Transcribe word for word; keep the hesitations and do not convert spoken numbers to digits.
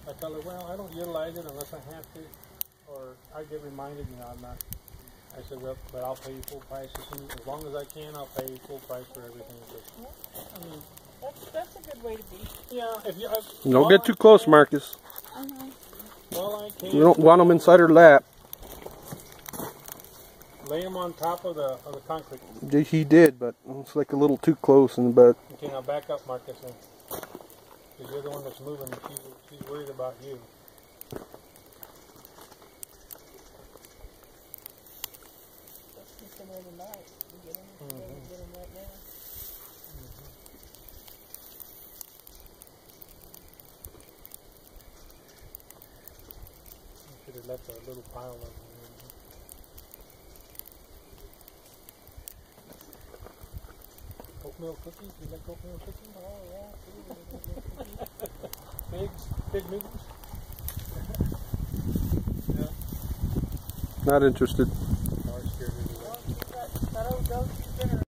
I tell her, well, I don't utilize it unless I have to, or I get reminded, you know, I'm not. I said, well, but I'll pay you full price as, soon, as long as I can. I'll pay you full price for everything. But, I mean, that's that's a good way to be. Yeah, if you. If, don't get too close, Marcus. Uh-huh. All I can. You don't want them inside her lap. Lay them on top of the of the concrete. He did, but it's like a little too close in the butt. Okay, now back up, Marcus. Because you're the one that's moving. She's, she's worried about you. Tonight. We get him, mm-hmm. get him right now. Mm-hmm. You should have left a little pile of them. Oatmeal cookies? You like oatmeal cookies? Oh, yeah. Pigs? Pig noodles? Yeah. Not interested. Or scared of Well, she's got, got old goat, she's been